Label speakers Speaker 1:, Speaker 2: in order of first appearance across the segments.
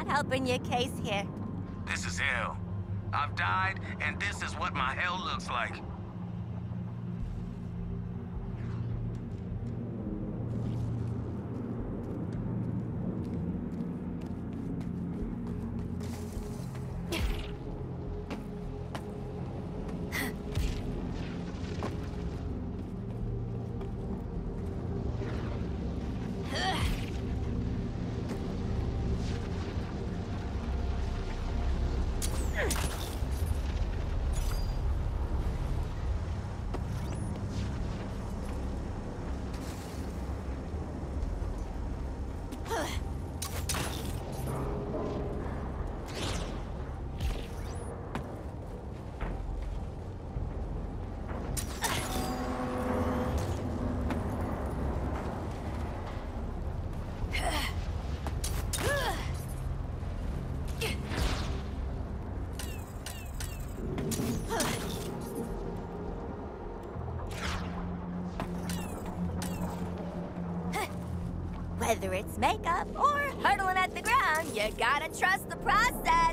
Speaker 1: helping your case here.
Speaker 2: This is hell. I've died, and this is what my hell looks like.
Speaker 1: Whether it's makeup or hurdling at the ground, you gotta trust the process.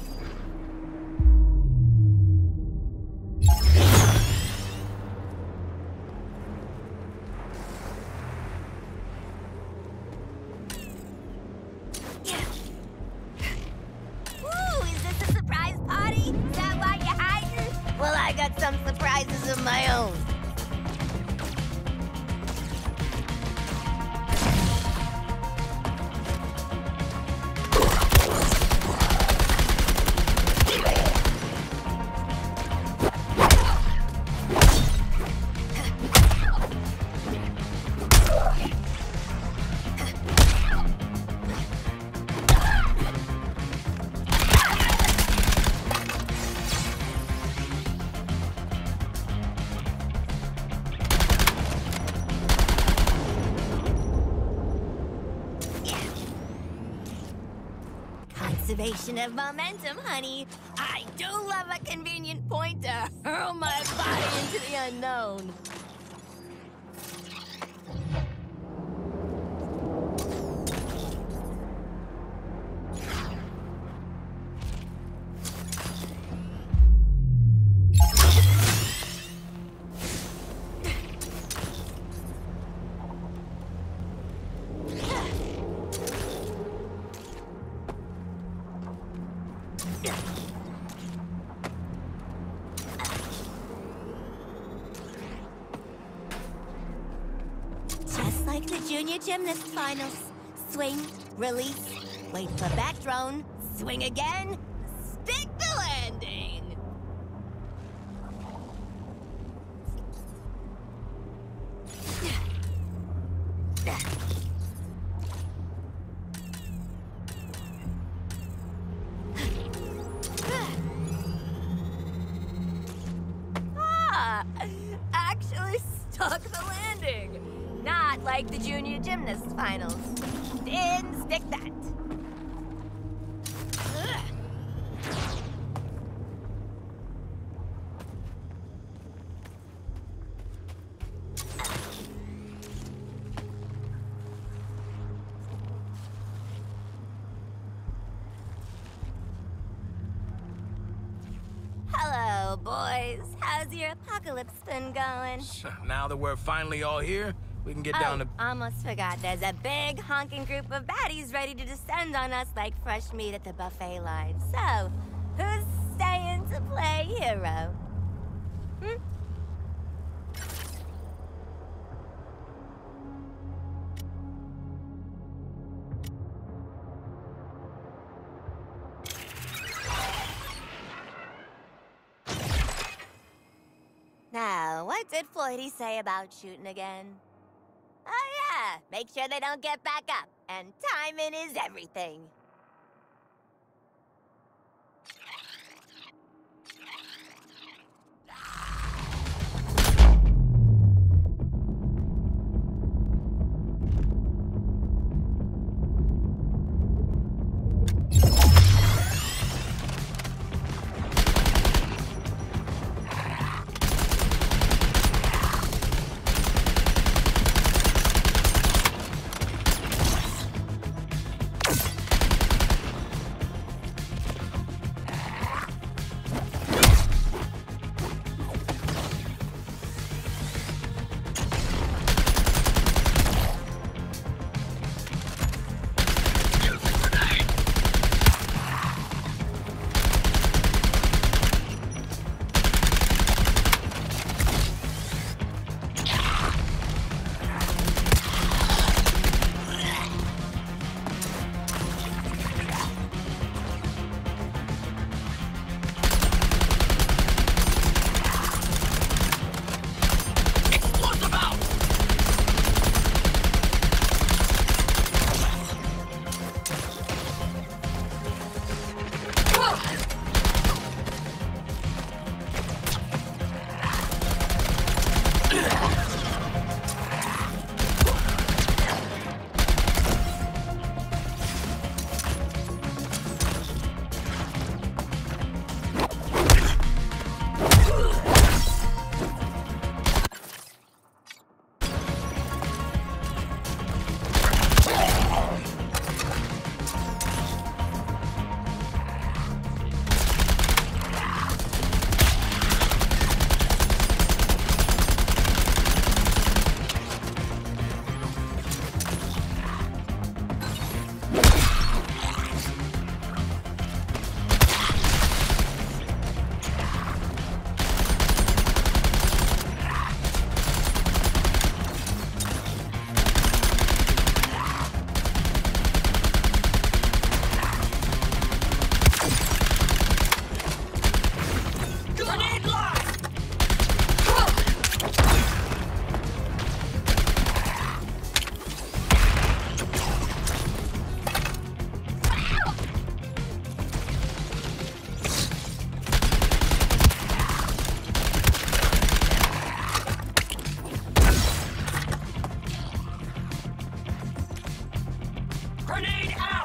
Speaker 1: Ooh, is this a surprise party? Is that why you're hiding? Well, I got some surprises of my own. Conservation of momentum, honey. I do love a convenient point to hurl my body into the unknown. Just like the Junior Gymnast Finals. Swing, release, wait for back drone, swing again, stick the landing. Actually stuck the landing. Not like the Junior Gymnast Finals. Didn't stick that. Hello, boys. How's your apocalypse been going?
Speaker 2: Now that we're finally all here, we can get down to...
Speaker 1: Almost forgot. There's a big honking group of baddies ready to descend on us like fresh meat at the buffet line. So, who's staying to play hero? Now, what did Floydie say about shooting again? Oh yeah, make sure they don't get back up. And timing is everything.
Speaker 2: Grenade out!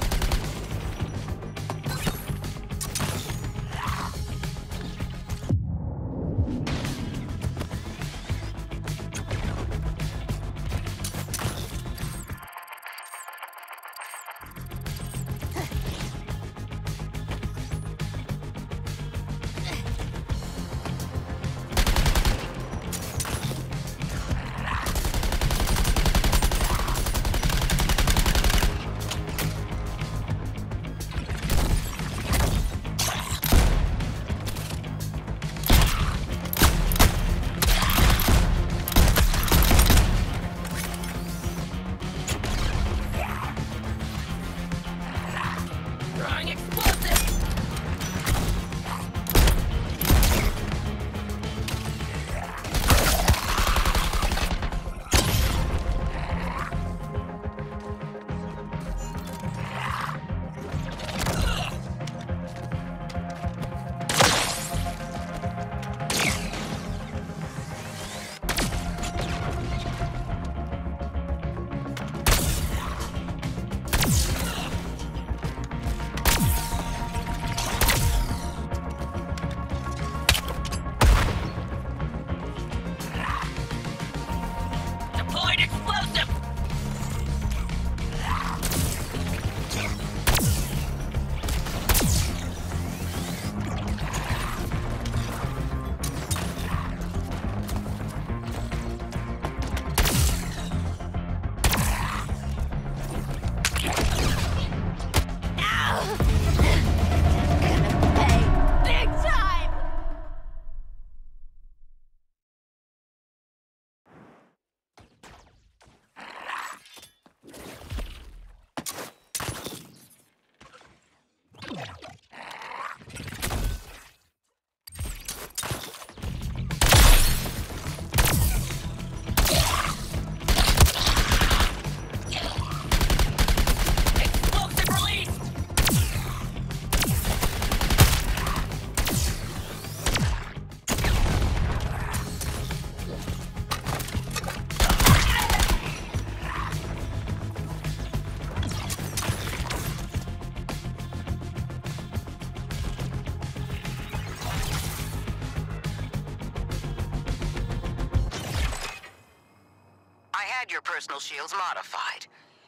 Speaker 2: Your personal shield's modified.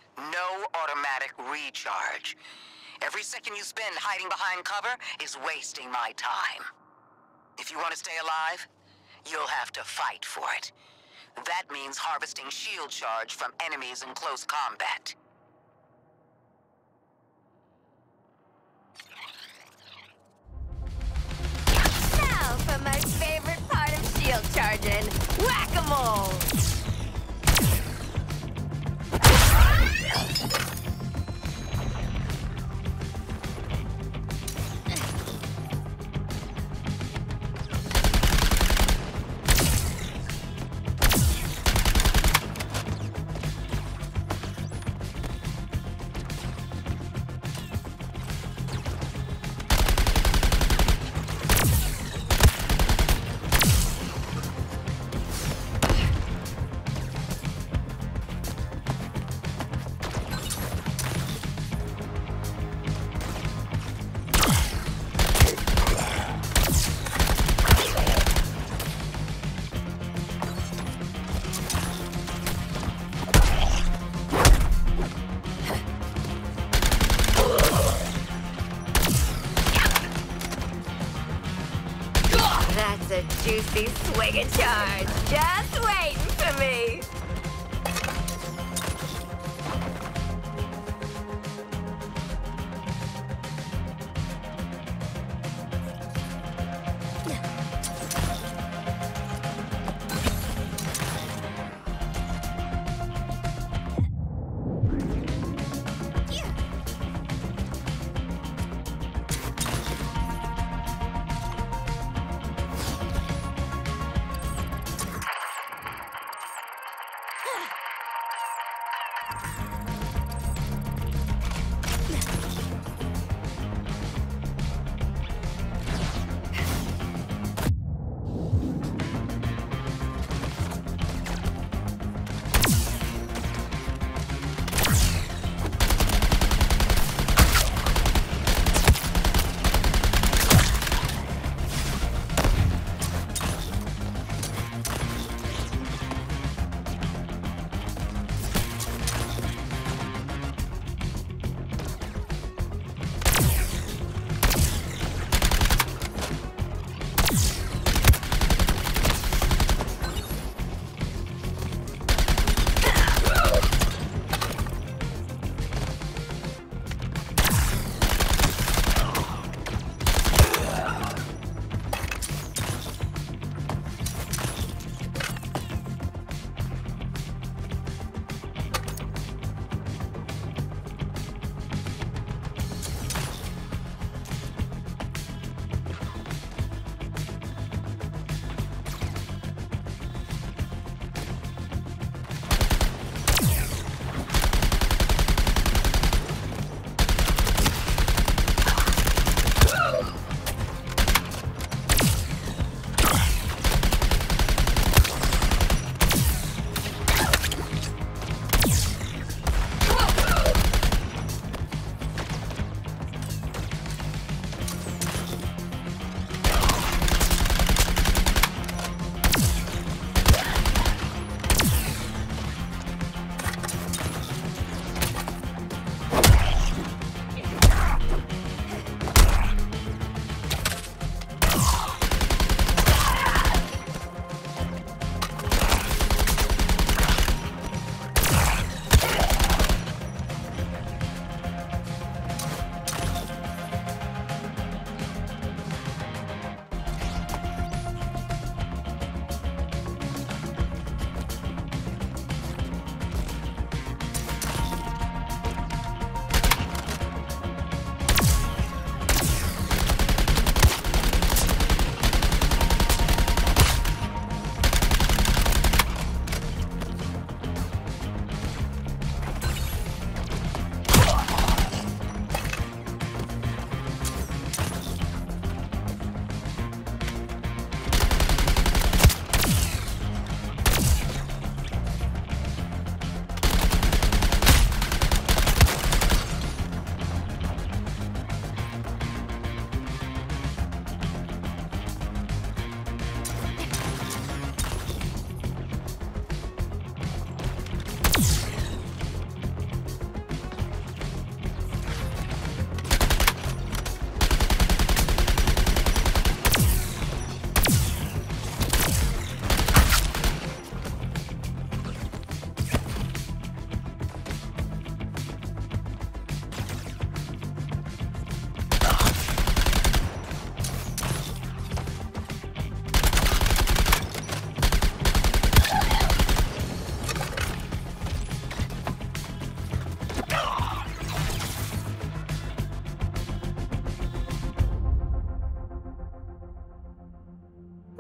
Speaker 2: No automatic recharge. Every second you spend hiding behind cover is wasting my time. If you want to stay alive, you'll have to fight for it. That means harvesting shield charge from enemies in close combat.
Speaker 1: Now for my favorite part of shield charging, whack-a-mole! That's a juicy swinging charge, just waiting for me.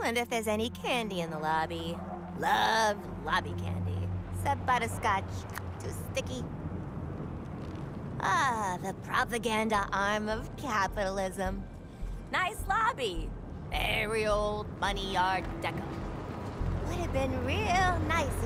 Speaker 1: Wonder if there's any candy in the lobby. Love lobby candy. Except butterscotch. Too sticky. Ah, the propaganda arm of capitalism. Nice lobby. Very old money art deco. Would have been real nice